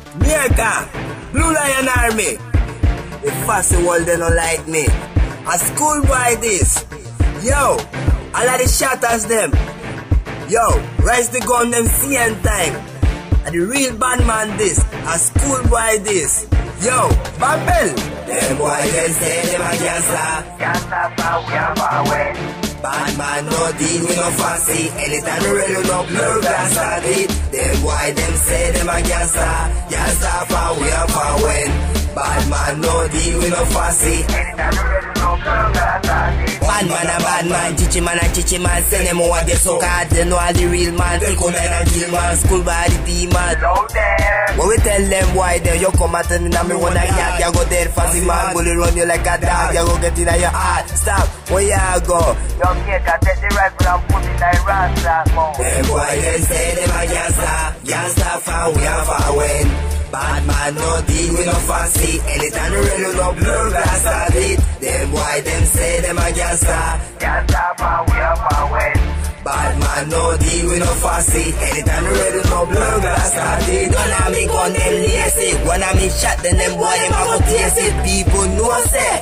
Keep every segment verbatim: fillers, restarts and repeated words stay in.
MAICA, Blue Lion Army. The fussy world they don't like me. A schoolboy this. Yo, all of the shatters them. Yo, rise the gun them same time. And the real bad man this. A schoolboy this. Yo, Babel. Them boy they say them a gangsta. Gangsta far we are far away. Bad man no deal with no fancy. Anytime you ready no blur glass at it. Them boy them say them a gangsta. Gangsta far we are far away. Bad man no deal with no fancy. Anytime you ready no blur glass at it. Bad man a bad man, chichi man a chichi man. Send them over get so card, they know all the real man. Take on and kill man, school by the demon. When we tell them why then you come at me and me wanna yak, you go dead fancy man, bully run you like a dog, you go get in your heart. Stop, where you go? Your MAICA take the rifle and put it in your rasta. Them boy they say them a gangsta, gangsta far we are far away. Bad man no deal with no fancy. Anytime you ready no blur glass at it. Them boy them say them a gangsta. Gangsta far we are far away. Bad man no deal with no fancy. Anytime you ready no blur glass at it. Don't have me gun them lazy. When I me shot then them boy them a go taste it. People know say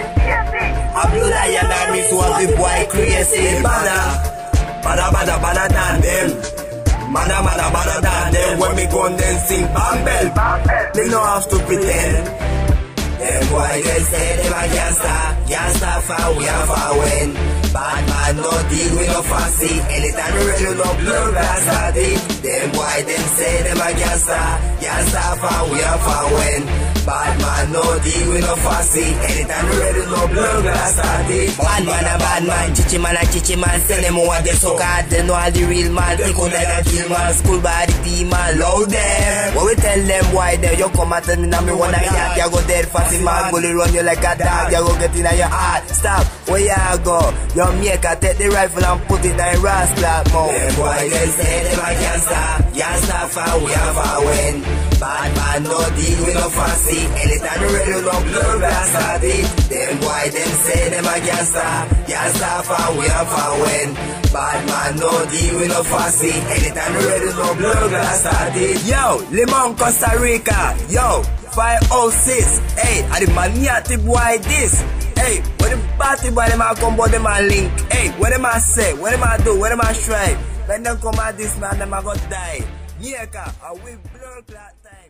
a Blue Lion Army so the boy crazy. Bada, bada, bada, bada than them. Mada, mada, bada than them. When me gun then sing Bambel, they no have to pretend. Them boy they say them a gangsta. Gangsta far we are far away. Bad man no deal with no fancy. Anytime you ready no blur glass at it. Them boy them say them a gangsta. Gangsta far we are far away. Bad man no deal with no fancy. Anytime you ready no blur glass at it. Bad man a bad man, chichi man a chichi man. Send them over get so card, they know all the real man. Take on and kill man, school by the demon. Loud them. When we tell them why then you come at me and me wanna yak, you go dead fancy man, bully run you like a dog, you go get in your heart. Stop, where you go? Your MAICA take the rifle and put it in your rascal mouth. Them boy they say them a gangsta. Gangsta far we are far away. Bad man no deal with no fancy. Anytime you ready no blur glass at it. Them boy them say them a gangsta. Gangsta far we are far away. Bad man no deal with no fancy. Anytime you ready no blur glass at it. Yo, Limon Costa Rica. Yo, five oh six. Hey, I the maniatic boy this. Hey, what the party boy them a come but them a link. Hey, what them a say? What them a do? What them a strive? When them come at this man them a go die. MAICA, I will blur that time.